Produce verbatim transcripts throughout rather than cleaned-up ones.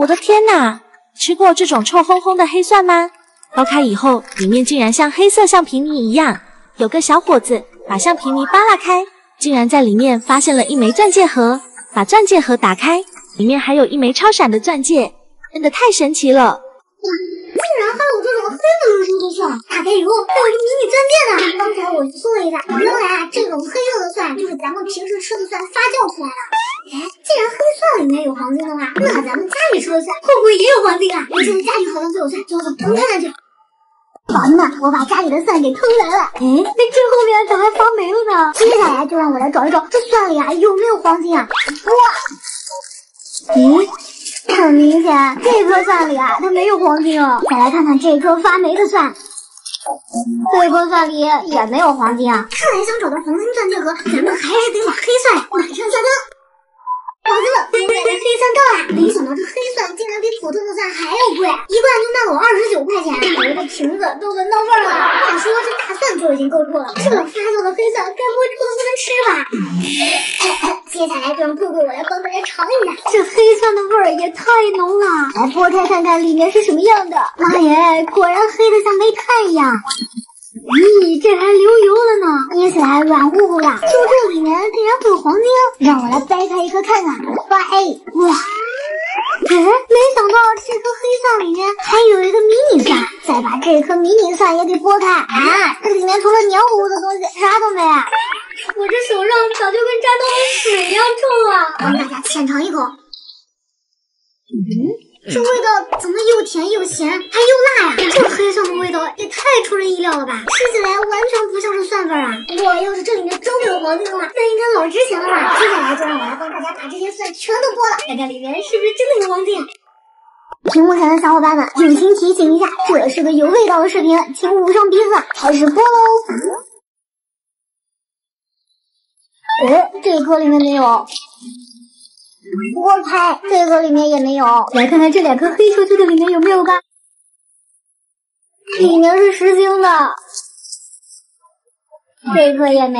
我的天哪！吃过这种臭烘烘的黑蒜吗？剥开以后，里面竟然像黑色橡皮泥一样。有个小伙子把橡皮泥扒拉开，竟然在里面发现了一枚钻戒盒。把钻戒盒打开，里面还有一枚超闪的钻戒，真的太神奇了！ 竟然还有这种黑色的蒜，打开以后还有一个迷你钻戒呢。刚才我搜了一下，原来啊，这种黑色的蒜就是咱们平时吃的蒜发酵出来的。哎，既然黑蒜里面有黄金的话，那咱们家里吃的蒜会不会也有黄金啊？我现在家里好像就有蒜，走走，我们看看去。宝子们，我把家里的蒜给偷来了。哎，那这后面咋还发霉了呢？接下来就让我来找一找这蒜里啊有没有黄金啊？哇，咦？很明显，这颗蒜里啊，它没有黄金哦。再来看看这颗发霉的蒜，这颗蒜里也没有黄金啊。看来想找到黄金钻戒盒，咱们还是得把黑蒜马上下单。宝子们，我买的黑蒜到了。没想到这黑蒜竟然比普通的蒜还要贵，一罐就卖了我二十九块钱，我的瓶子都闻到味儿了。话说这大蒜就已经够臭了，这发酵的黑蒜该不会臭的不能吃吧？接下来就让贵贵我来帮大家尝一下，这黑蒜的味儿也太浓了。来剥开看看里面是什么样的。妈耶，果然黑的像煤炭一样。咦，这还流油了呢，捏起来软乎乎的。就这里面竟然会有黄金，让我来掰开一颗看看。哇嘿，哇！哎，没想到这颗黑蒜里面还有一个迷你蒜。再把这颗迷你蒜也给剥开。啊，这里面除了黏糊糊的东西，啥都没。我这手上早就跟沾到了水一样臭了。让大家浅尝一口。嗯。这味道怎么又甜又咸还又辣呀？这黑蒜的味道也太出人意料了吧！吃起来完全不像是蒜味啊！不过要是这里面真的有黄金的话，那应该老值钱了吧？接下来就让我来帮大家把这些蒜全都剥了，看看里面是不是真的有黄金。屏幕前的小伙伴们，友情提醒一下，这是个有味道的视频，请捂上鼻子，开始剥喽！哎，这颗里面没有。剥开，这个里面也没有。来看看这两颗黑球球的里面有没有吧？里面是实心的，这颗也没。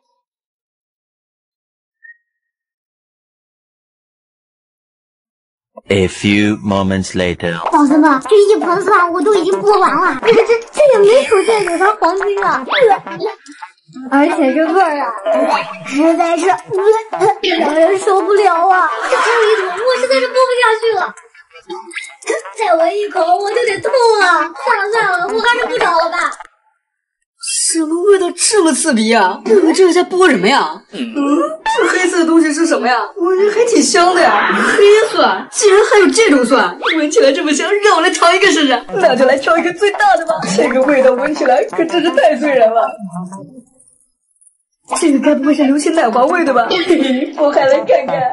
A few moments later， 宝子们，这一盆蒜我都已经剥完了，这这这也没出现有啥黄金啊！而且这味儿啊，实在是让人受不了啊！这还有一桶，我实在是剥不下去了。再闻一口我就得吐了。算了算了，我还是不找了吧。 什么味道这么刺鼻啊？你们这是在剥什么呀？嗯，这黑色的东西是什么呀？闻着还挺香的呀。黑蒜，竟然还有这种蒜，闻起来这么香，让我来尝一个试试。那就来挑一个最大的吧。这个味道闻起来可真是太醉人了。这个该不会是流心奶黄味的吧？嘿嘿，剥开来看看。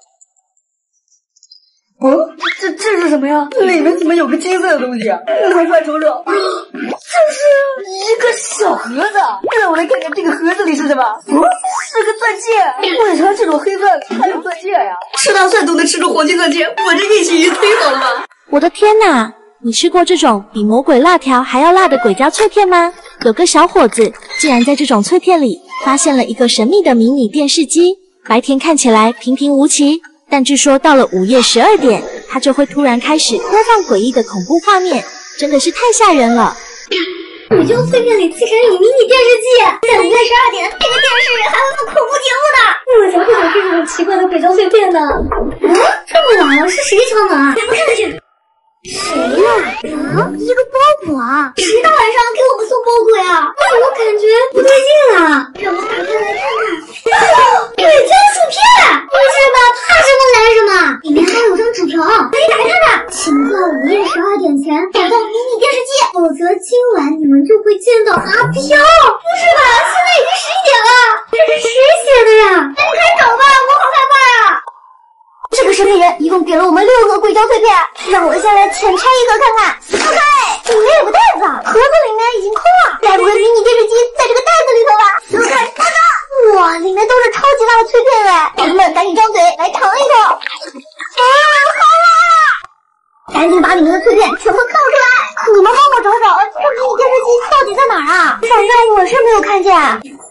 哦，这这是什么呀？里面怎么有个金色的东西啊？来快瞅瞅，这是一个小盒子。让我来看看这个盒子里是什么。哦，是个钻戒。为啥这种黑蒜里还有钻戒呀？吃大蒜都能吃出黄金钻戒，我这运气也忒好了吧？ 我的天哪！你吃过这种比魔鬼辣条还要辣的鬼椒脆片吗？有个小伙子竟然在这种脆片里发现了一个神秘的迷你电视机。白天看起来平平无奇，但据说到了午夜十二点，它就会突然开始播放诡异的恐怖画面，真的是太吓人了。 鬼椒脆片里竟然有迷你电视机，在午夜十二点，这个电视还会放恐怖节目呢。我才不想吃这种奇怪的鬼椒脆片呢。嗯，这么晚了，是谁敲门啊？咱们看看去。谁呀？啊，一个包裹啊！谁大晚上给我们送包裹呀？怎么感觉不对劲啊？让我打开来看看。鬼椒薯片！不是吧？怕什么来什么？里面还有张纸条，可以打开看看。请在午夜十二点前找到迷你电视机，否则今晚你们就会见到阿飘。不是吧？现在已经十一点了，这是谁写的呀？咱们快找吧，我好害怕呀！这个视频人一共给了我们六个鬼椒脆片，让我先来浅拆一个看看。打开，里面有个袋子，盒子里面已经空了，该不会迷你电视机在这个袋子里头吧？打开，看看，哇，里面都是超级大的脆片哎！宝子们赶紧张嘴来尝一口。啊，好辣！赶紧把里面的脆片全部倒出来。你们帮我找找，这迷你电视机到底在哪儿啊？反正我是没有看见。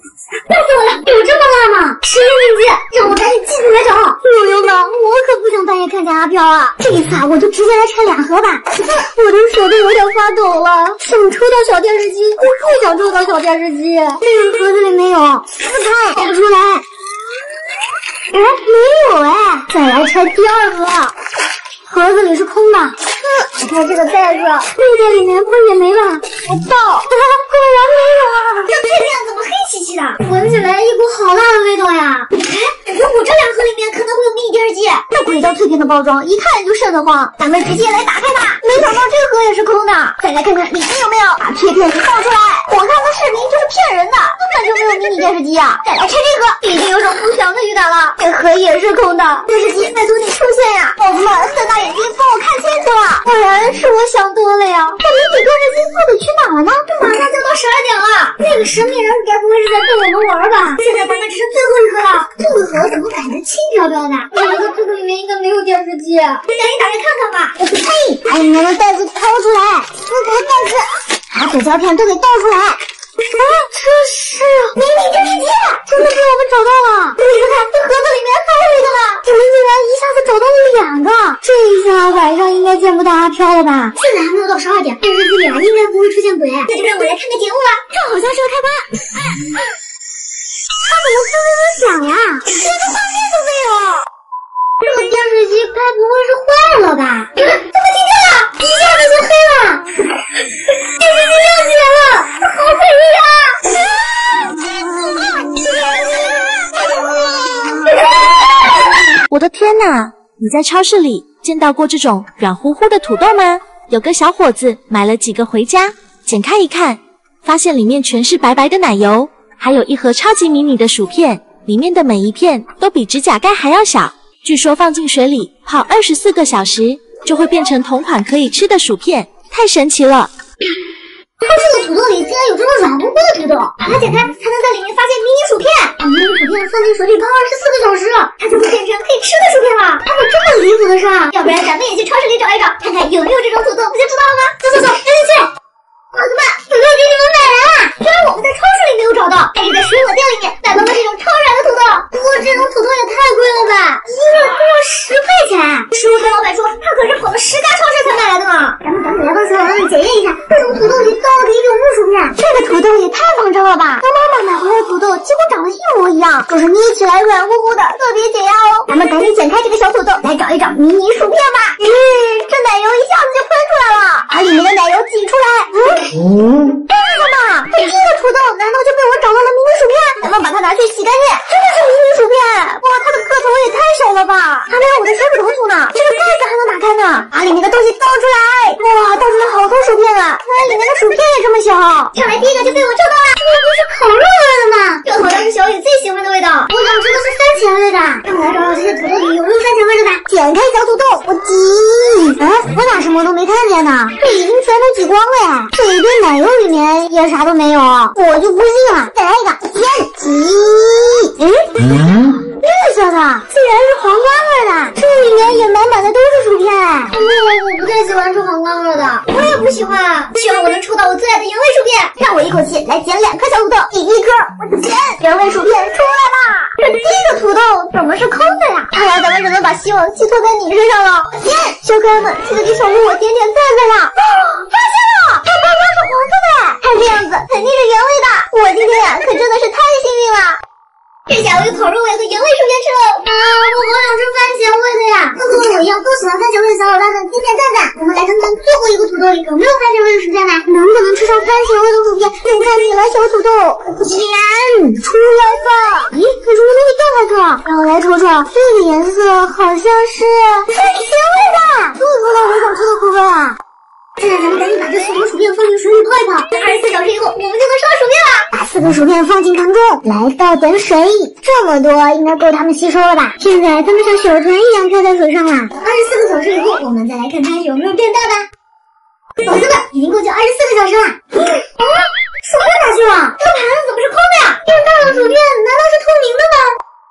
辣死我了！有这么辣吗？实验境界，让我赶紧继续来找。溜溜呢？我可不想半夜看见阿飘啊！这一次啊，我就直接来拆两盒吧。我的手都有点发抖了，想抽到小电视机，又不想抽到小电视机。这个盒子里没有，撕开，找不出来。哎，没有哎！再来拆第二盒。盒子里是空的，嗯，打开这个袋子，六点里面不也没了？我爆，果然没有啊！这脆片怎么黑漆漆的？闻起来一股好辣的味道呀！哎，感觉我这两盒里面可能会有迷你电视机。那鬼叫脆片的包装一看就瘆得慌，咱们直接来打开吧。没想到这盒也是空的，再来看看里面有没有，把脆片给倒出来。我看的视频就是骗人的，根本就没有迷你电视机啊！再来拆这盒，已经有种不祥的预感了。这盒也是空的，电视机拜托你出现呀！宝子们，瞪大眼睛帮我看清楚了。果然是我想多了呀！这迷你电视机到底去哪了呢？这马上就到十二点了，那个神秘人该不会是在逗我们玩吧？现在咱们只剩最后一盒了，这个盒怎么感觉轻飘飘的？我觉得这个里面应该没有电视机，赶紧打开看看吧。我呸！把里面的袋子掏出来，撕开袋子，把纸胶片都给倒出来。啊，这是迷你电视机，真的被我们找到了！你们看，这盒子里面还有一个呢，我们竟然一下子找到了两个，这一下晚上应该见不到阿飘了吧？现在还没有到十二点，电视机里啊应该不会出现鬼，那就让我来看看节目吧。这好像是个开关，哎哎，它怎么滋滋滋响呀？连个画面都没有。这个电视机该不会是坏了吧？怎么停电了？一下子就黑了，电视机亮起来了，好诡异啊！ 我的天哪！你在超市里见到过这种软乎乎的土豆吗？有个小伙子买了几个回家，剪开一看，发现里面全是白白的奶油，还有一盒超级迷你的薯片，里面的每一片都比指甲盖还要小。据说放进水里泡二十四个小时，就会变成同款可以吃的薯片，太神奇了！ 超市的土豆里竟然有这种软乎乎的土豆，把它剪开才能在里面发现迷你薯片。把迷你薯片放进水里泡二十四个小时，它就会变成可以吃的薯片了。还有这么离谱的事啊！要不然咱们也去超市里找一找，看看有没有这种土豆，不就知道了吗？走走走，赶紧去！伙子们，土豆给你们买来了！虽然我们在超市里没有找到，但是在水果店里面买到了这种超软的土豆。不过这种土豆也太贵了吧，一个多十块钱。食物摊老板说他可是跑了十家超市才买来的呢。咱们赶紧来到厨房里检验一下，这种土豆里到底有没有薯片？这个土豆也太仿真了吧！和妈妈买回来的土豆几乎长得一模一样，就是捏起来软乎乎的，特别解压哦。咱们赶紧剪开这个小土豆，来找一找迷你薯片吧。咦，这奶油一下子就喷出来了，把里面的奶油挤出来。嗯，这是什么？这一个土豆难道就被我找到了迷你薯片？咱们把它拿去洗干净，真的是迷你薯片！哇，它的个头也太小了吧，还没有我的手指头粗呢。这个盖子还能打开呢，把里面的东西倒出来。哇，倒出来好多薯片啊！原来里面的薯片也这么小。上来第一个就被我找到了，这不是烤肉味的吗？这好像是小雨最喜欢的味道。我想吃的是番茄味的，让我来找找这些土豆里有没有番茄味的吧。剪开小土豆，我挤。哎，我咋什么都没看见呢？这已经全都挤光了呀！这一堆奶油里面也啥都没有，我就不信了。再来一个，剪挤。嗯，绿色的，竟然是黄瓜味的，这里面也满满的都是薯片。嗯，我不太喜欢吃黄瓜味的，我也不喜欢。希望我能抽到我最爱的原味薯片。让我一口气来剪两颗小土豆，第一颗我剪，原味薯片出来啦！这第一个土豆怎么是空的呀？看来咱们只能把希望寄托在你身上了。剪，小可爱们记得给小鹿我点点赞赞呀！哦，发现了，它包装是黄色的，看这样子肯定是原味的。我今天呀可真的是太幸运了。这下我有烤肉味和原味薯片吃了啊！我好想吃番茄味的呀！那和我一样都喜欢番茄味的小伙伴们，点点赞赞！我们来看看最后一个土豆里有没有番茄味的薯片呢？能不能吃上番茄味的薯片？又看起来小土豆，剪出来吧！咦，为什么东西掉下去了？让我来瞅瞅，这个颜色好像是番茄味的，又说到我想吃的口味啊！现在咱们赶紧把这四桶薯片放进水里泡一泡，二十四小时以后我们就能吃到薯片了。把四个薯片放进盆中，来倒点水，这么多应该够它们吸收了吧？现在它们像小船一样飘在水上了。二十四个小时以后，我们再来看它有没有变大吧。宝子们，已经过去二十四个小时了。啊，薯片哪去了？这盘子怎么是空的呀？变大的薯片难道是透明的吗？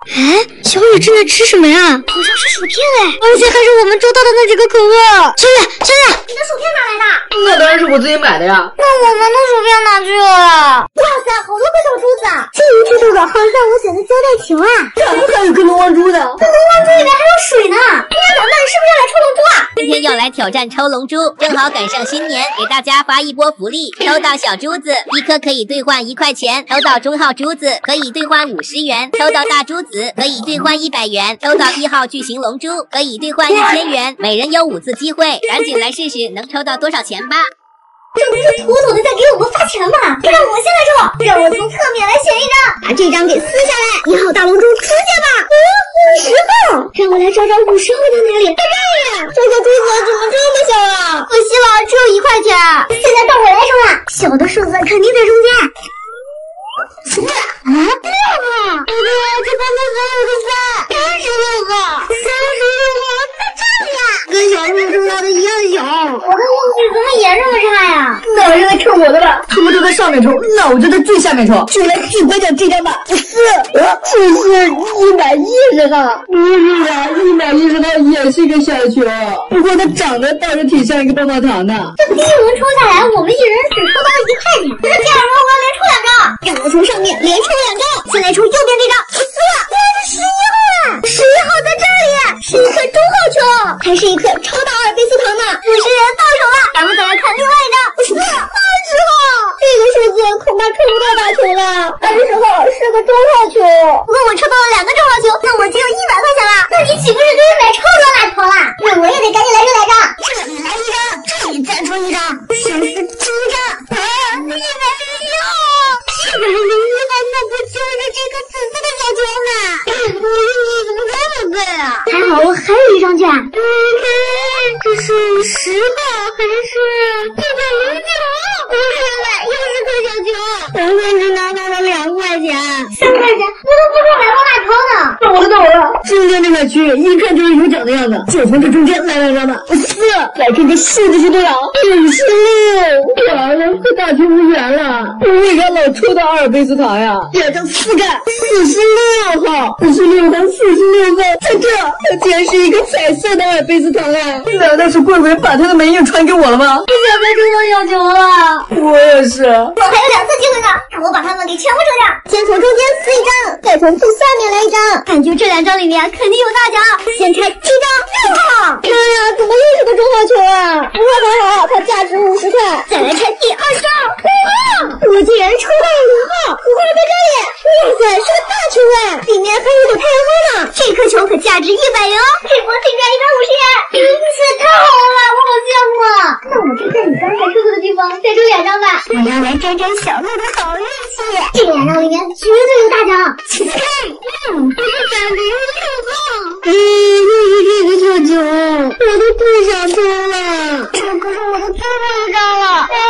哎，小雨正在吃什么呀？好像是薯片哎，而且还是我们周到的那几个口味。小雨，小雨，你的薯片哪来的？ 那当然是我自己买的呀。 那我们的薯片哪去了？哇塞，好多个小珠子啊！这一只豆豆好像我选的胶带球啊。 还有个龙王珠的， 这龙王珠里面还有水呢。哎呀，咱们是不是要来抽龙珠啊？ 今天要来挑战抽龙珠，正好赶上新年，给大家发一波福利。抽到小珠子，一颗可以兑换一块钱；抽到中号珠子，可以兑换五十元；抽到大珠子，可以兑换一百元；抽到一号巨型龙珠，可以兑换一千元。每人有五次机会，赶紧来试试能抽到多少钱吧！ 这不是妥妥的在给我们发钱吗？让我先来抽，让我从侧面来选一张，把这张给撕下来，一号大龙珠直接吧。嗯，五十号，让我来找找五十号在哪里。在这里，这个珠子怎么这么小啊？可惜了，只有一块钱。现在到我来抽了，小的数字肯定在中间。四啊，六个，不对，这旁边还有个三，三十六个，三十六个在这里啊，跟小鹿抽到的一样小。我的运气怎么也这么差呀？ 那我现在看我的吧，他们都在上面抽，那我就在最下面抽。就来最关键这张吧，四，这是一百一十号。不是啊，一百一十号也是个小球，不过它长得倒是挺像一个棒棒糖的。 这第一轮抽下来，我们一人只抽到了一块钱。那第二轮我要连抽两张，让我从上面连抽两张。先来抽右边这张，四，原来是十一号啊！十一号在这里，是一颗中号球，还是一颗超大阿尔卑斯糖呢？五十元到手了，咱们再来看另外一张，四，二十号，这个数字恐怕抽不到大球了。二十号是个中号球，不过我抽到了两个中号球，那我就有一百块钱了。那你岂不是可以买超多大球了？那我也得赶紧来这两张，这里来一张，这里再出一张，三十七张，啊，一百零一号，一百零一号，那不就是这个紫色的小球吗？我运气怎么这么背啊？还好我还有一张券。嗯，这是十号还是一百零九？不是了，又是颗小球，我可是拿到了两块钱，三块钱我都不够买包辣条呢。 那我的到我了，中间这块区域一看就是有奖的样子，就从这中间来两张吧。四，来看这数字是多少？五十六。完了，和大球无缘了。我为啥老抽到阿尔卑斯糖呀？第二张四盖，四十六号，四十六号，四十六号，在这，它竟然是一个彩色的阿尔卑斯糖啊！难道是贵贵把他的美影传给我了吗？ 我想再抽到小球了。 我也是。 我还有两次机会呢，让我把它们给全部抽掉。先从中间撕一张，再从最下面来一张，感觉这两张里面肯定有大奖。先拆第一张，六号。妈呀，怎么又是个中号球啊？不过还好，它价值五十块。再来拆第二张，五号。我竟然抽到了五号，五号在这里。哇塞，是个大球哎，里面还有朵太阳花呢。这颗球可价值一百元哦，这波净赚一百五十元，运气太好了，我好羡慕啊！那我就在你刚才抽过的地方再抽两张吧。我要来沾沾小鹿的好运气，这两张里面绝对有大奖。起来，嗯，一百零六号，嗯，又是这个小球，我都不想抽了，这可是我的最后一张了。哎，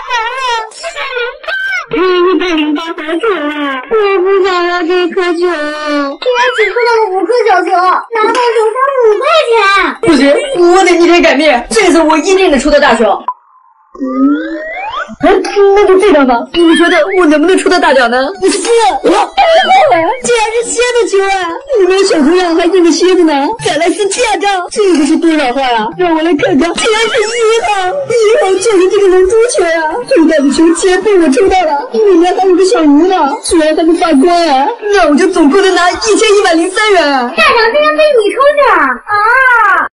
嗯，一百零八好丑啊！我不想要这颗球，竟然只抽到了五颗小球，拿到手才五块钱。 不行，我得逆天改命，这次我一定得抽到大球。嗯，哎，那就这张吧。你们觉得我能不能抽到大奖呢？四，哇，竟然是蝎子球啊！里面小图样还印着蝎子呢。再来撕第二张，这个是多少号呀？让我来看看，竟然是一号，一号就是这个龙珠球呀！最大的球竟然被我抽到了，里面还有个小鱼呢，居然还能发光啊！那我就总共能拿一千一百零三元啊！ 大奖竟然被你抽去了啊！